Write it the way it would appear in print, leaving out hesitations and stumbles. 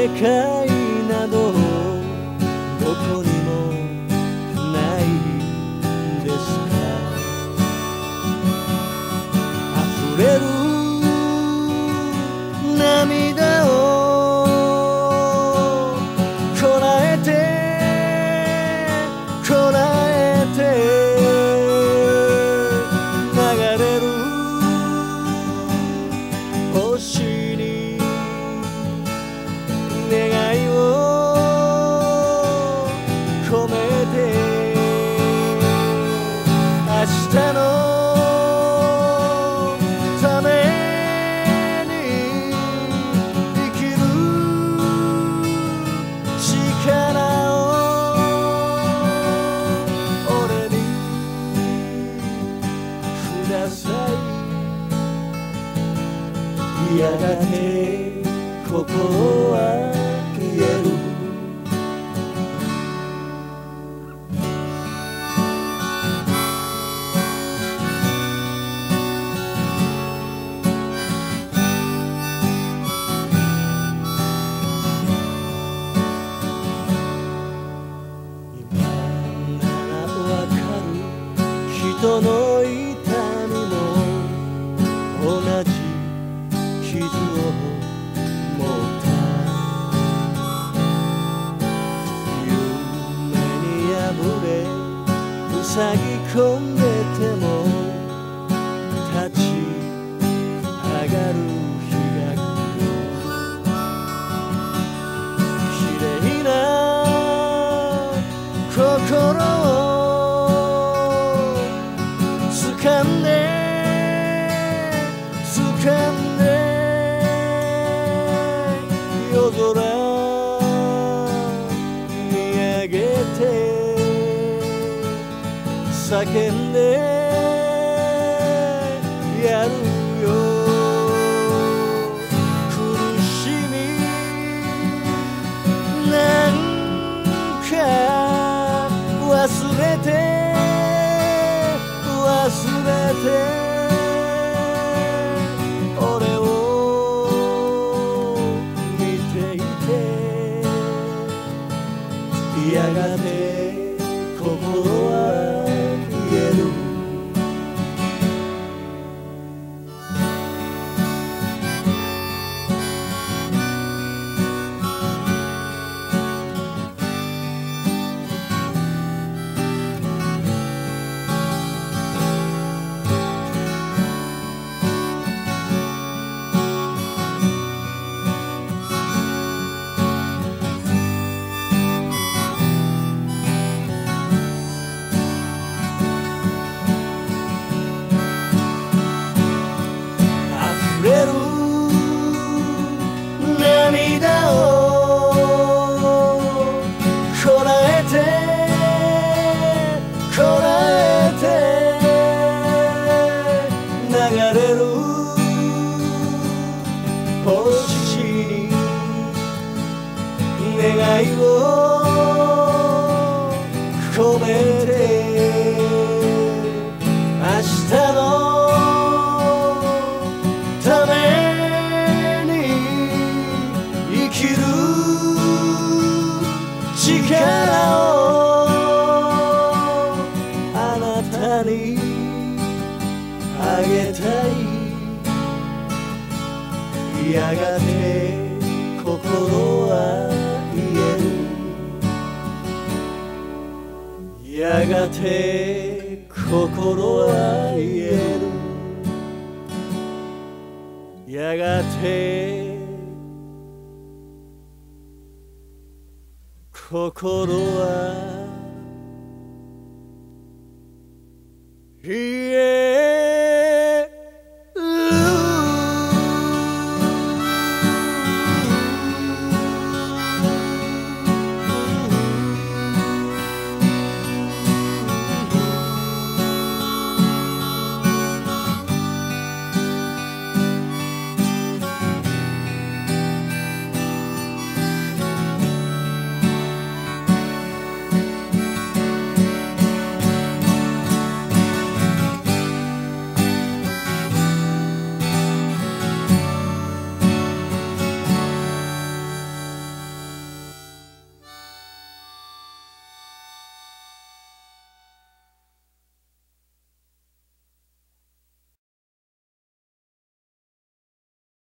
界などどこにもないですか。溢れる涙をこらえてこらえて流れる星に願いを込めて明日のために生きる力を俺にください。やがて心は言える。今ならわかる人の痛みも同じ傷を持った夢に破れ塞ぎ込んでても立ち上がる日が来る。綺麗な心を掴んで掴んで夜空見上げて叫んでやるよ。苦しみなんか忘れて忘れて俺を見ていてやがて心は言える。涙をこらえてこらえて流れる星に願いを込めて明日のために生きる力をあなたにあげたい。やがて心は言える。やがて心は言える。やがて心は